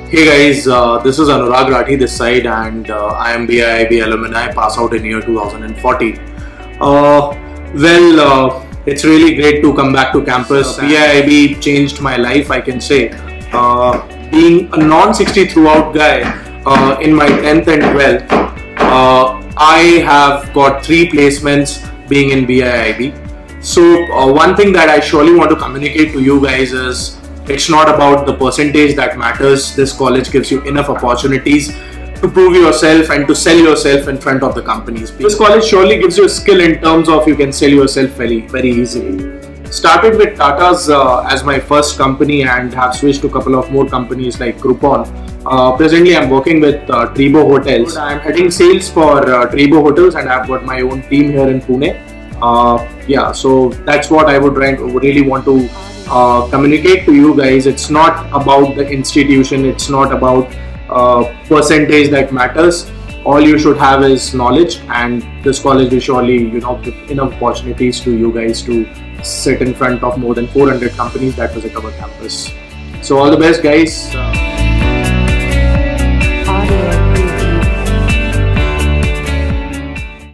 Hey guys, this is Anurag Rathi this side, and I am BIIB alumni, pass out in year 2014. It's really great to come back to campus. BIIB changed my life, I can say. Being a non-60 throughout guy in my 10th and 12th, I have got 3 placements being in BIIB. So one thing that I surely want to communicate to you guys is, it's not about the percentage that matters. This college gives you enough opportunities to prove yourself and to sell yourself in front of the companies. This college surely gives you a skill in terms of you can sell yourself very easily. Started with Tata's as my first company and have switched to a couple of more companies like Groupon. Presently I'm working with Tribo Hotels. I'm heading sales for Tribo Hotels and I've got my own team here in Pune. So that's what I would really want to communicate to you guys. It's not about the institution, it's not about percentage that matters. All you should have is knowledge, and this college will surely give enough opportunities to you guys to sit in front of more than 400 companies that visit our campus. So all the best guys.